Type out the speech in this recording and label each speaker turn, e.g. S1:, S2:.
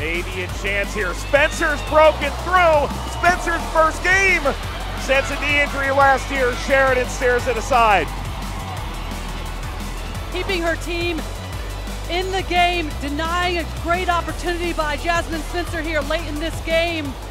S1: Maybe a chance here. Spencer's broken through. Spencer's first game since a knee injury last year. Sheridan stares it aside.
S2: Keeping her team in the game, denying a great opportunity by Jasmine Spencer here late in this game.